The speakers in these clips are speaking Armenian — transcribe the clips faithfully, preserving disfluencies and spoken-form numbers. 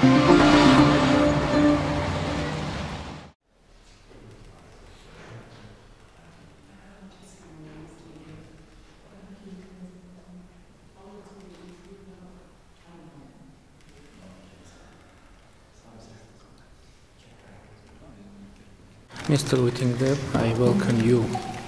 Mister Whittingdale, I welcome you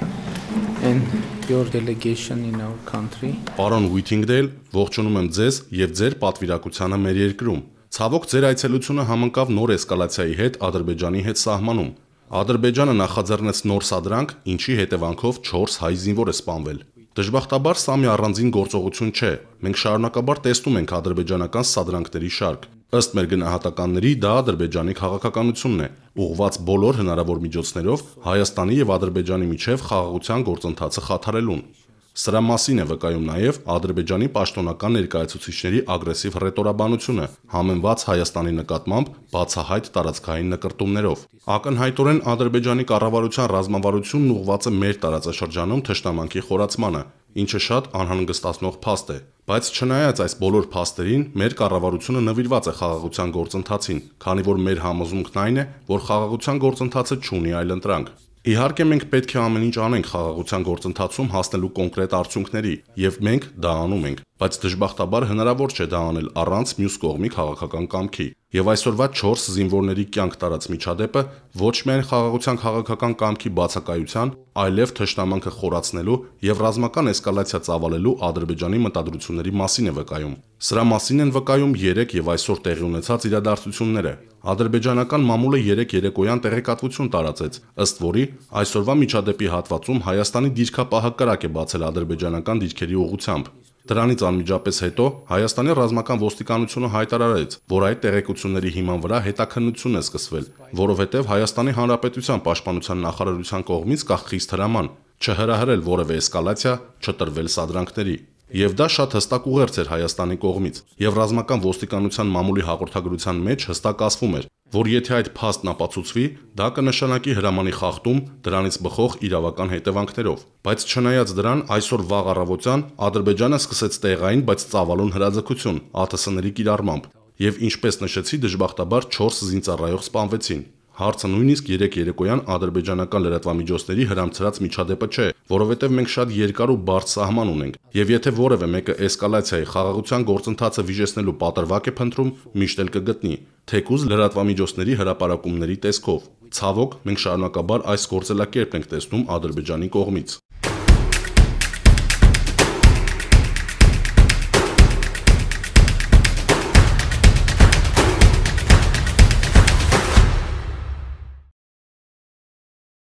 and your delegation in our country. Պարոն Whittingdale, ողջունում եմ ձեզ եւ ձեր պատվիրակությանը մեր երկրում։ Ցավոք ձեր այցելությունը համընկավ նոր էսկալացիայի հետ Ադրբեջանի հետ սահմանում։ Ադրբեջանը նախաձեռնեց նոր սադրանք, ինչի հետևանքով չորս հայ զինվոր է սպանվել։ Դժբախտաբար սա մի առանձին գործողություն չէ։ Մենք շարունակաբար տեսնում ենք ադրբեջանական սադրանքների շարք։ Ըստ մեր գնահատականների դա Ադրբեջանի քաղաքականությունն է, ուղղված բոլոր հնարավոր միջոցներով Հայաստանի եւ Ադրբեջանի միջև խաղաղության գործընթացը խաթարելուն։ Սրա մասին է վկայում նաեւ Ադրբեջանի պաշտոնական ներկայացուցիչների ագրեսիվ հռետորաբանությունը, համեմված Հայաստանի նկատմամբ բացահայտ տարածքային նկրտումներով։ Ակնհայտորեն Ադրբեջանի կառավարության ռազմավարությունն ուղղված է մեր տարածաշրջանում թշնամանքի խորացմանը, ինչը շատ անհանգստացնող փաստ է, բայց չնայած այս բոլոր փաստերին, մեր կառավարությունը նվիրված է խաղաղության գործընթացին, քանի որ մեր համոզմունքն այն է, որ խաղաղության գործընթացը չունի այլընտրանք։ Իհարկե մենք պետք է ամեն ինչ անենք խաղաղության գործընթացում հասնելու կոնկրետ արդյունքների, եւ մենք դա անում ենք, բայց դժբախտաբար հնարավոր չէ դա անել առանց մյուս կողմի քաղաքական կամքի։ Եվ այսօրվա չորս զինվորների կյանք տարած միջադեպը ոչ միայն խաղաղության քաղաքական կամքի բացակայության, այլև թշնամանքը խորացնելու եւ ռազմական էսկալացիա ծավալելու Ադրբեջանի մտադրությունների մասին է վկայում։ Սրա մասին են վկայում երեք եւ այսօր տեղի ունեցած իրադարձությունները։ Ադրբեջանական մամուլը երեք երեկոյան տեղեկատվություն տարածեց, ըստ որի այսօրվա միջադեպի հատվածում Հայաստանի դիրքապահը կրակ է բացել ադրբեջանական դիրքերի ուղղությամբ։ Դրանից անմիջապես հետո Հայաստանի ռազմական ոստիկանությունը հայտարարեց, որ այդ տեղեկությունների հիման վրա հետաքննություն է սկսվել, որովհետև Հայաստանի Հանրապետության պաշտպանության նախարարության կողմից կա խիստ հրաման չհրահրել որևէ էսկալացիա, չտրվել սադրանքների։ Եվ դա շատ հստակ ուղերձ էր Հայաստանի կողմից, եւ ռազմական ոստիկանության մամուլի հաղորդագրության մեջ հստակ ասվում էր, որ եթե այդ փաստն ապացուցվի, դա կնշանակի հրամանի խախտում դրանից բխող իրավական հետևանքներով։ Բայց չնայած դրան, այսօր վաղ առավոտյան Ադրբեջանը սկսեց տեղային, բայց ծավալուն հրաձգություն ԱԹՍ-ների կիրառմամբ, եւ ինչպես նշեցի, դժբախտաբար չորս զինծառայող սպանվեցին։ Հարցը նույնիսկ երեք երեկոյան ադրբեջանական լրատվամիջոցների հրամցրած միջադեպը չէ, որովհետև մենք շատ երկար ու բարդ սահման ունենք, եւ եթե որևէ մեկը էսկալացիայի խաղաղության գործընթացը վիժեցնելու պատրվակ է փնտրում, միշտ էլ կգտնի, թեկուզ լրատվամիջոցների հրապարակումների տեսքով։ Ցավոք, մենք շարունակաբար այս գործելակերպն ենք տեսնում Ադրբեջանի կողմից։